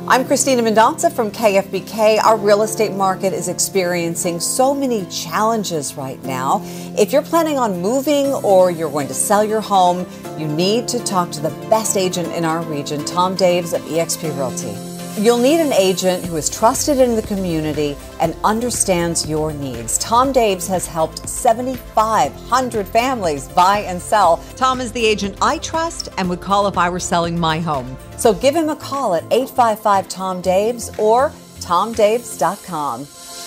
I'm Christina Mendonca from KFBK. Our real estate market is experiencing so many challenges right now. If you're planning on moving or you're going to sell your home, you need to talk to the best agent in our region, Tom Daves of EXP Realty. You'll need an agent who is trusted in the community and understands your needs. Tom Daves has helped 7,500 families buy and sell. Tom is the agent I trust and would call if I were selling my home. So give him a call at 855-TOM-DAVES or TomDaves.com.